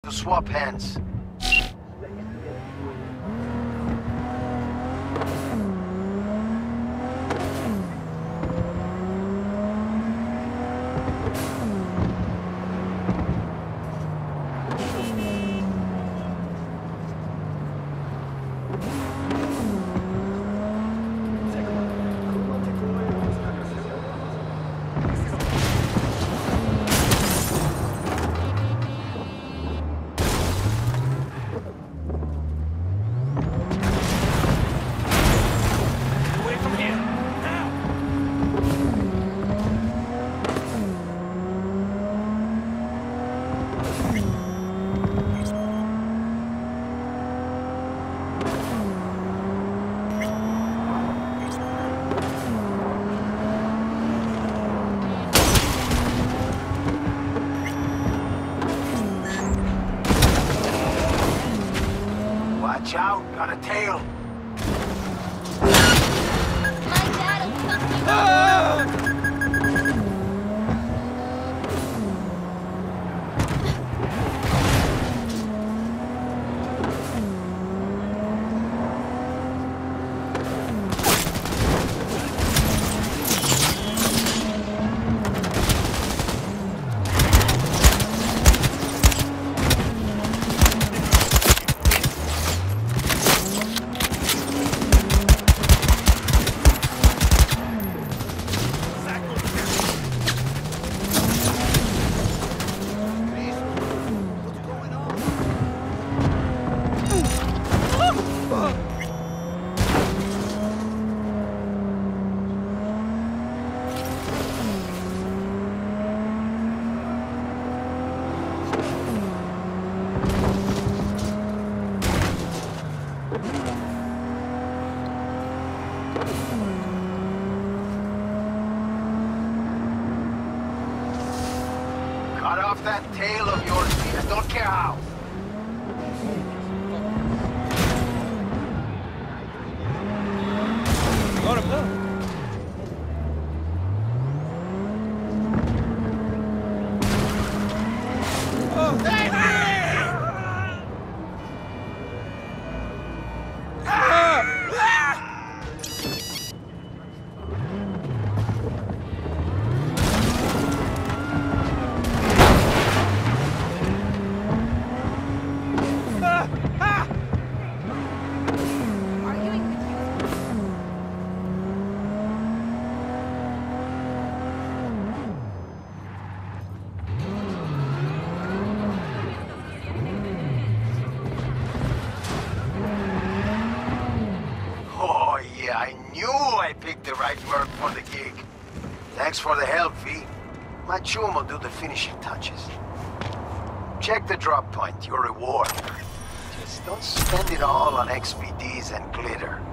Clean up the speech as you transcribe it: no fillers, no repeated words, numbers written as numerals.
to swap hands. Watch out, got a tail. My dad'll fuck you. Cut off that tail of yours, Peter. Don't care how. Got him now. Oh, yeah, I knew I picked the right merc for the gig. Thanks for the help, V. My chum will do the finishing touches. Check the drop point, your reward. Just don't spend it all on XPDs and glitter.